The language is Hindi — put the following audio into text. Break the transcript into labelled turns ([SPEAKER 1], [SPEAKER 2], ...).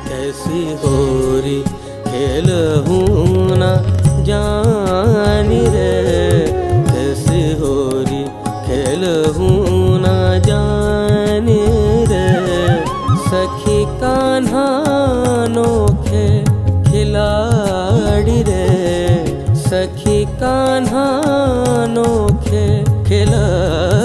[SPEAKER 1] कैसी होरी खेलहूँ न जानी रे, कैसी होरी खेलहूँ न जानी रे। सखी कान्हा अनोखे खिलाड़ी रे, सखी कान्हा अनोखे खिलाड़ी।